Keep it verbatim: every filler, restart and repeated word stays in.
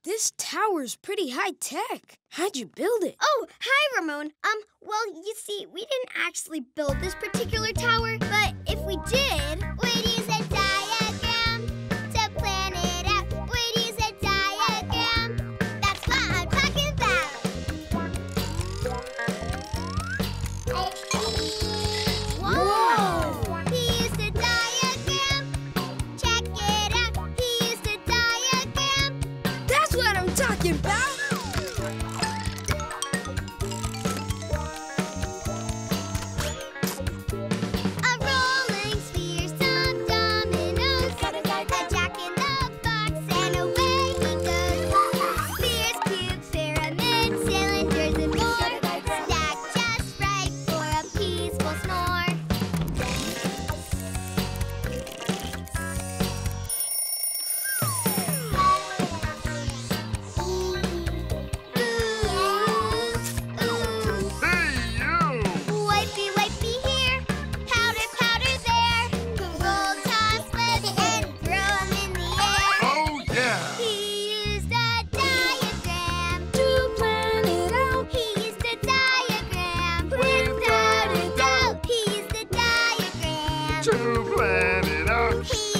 This tower's pretty high-tech. How'd you build it? Oh, hi, Ramon. Um, well, you see, we didn't actually build this particular tower, but if we did... We'd use a diagram to plan it out. We'd use a diagram. That's what I'm talking about. Whoa! He used a diagram. Check it out. He used a diagram. That's what I'm talking about. A rolling sphere, some dominoes, a jack in the box, and away he goes. Spheres, cubes, pyramids, cylinders, and more, stacked just right for a peaceful snore. Hey, you! Wipey, wipey here, powder, powder there. Roll, toss, flip, and throw 'em in the air. Oh, yeah! He used a diagram To plan it out. He used a diagram without a doubt. He used a diagram. To plan it out. He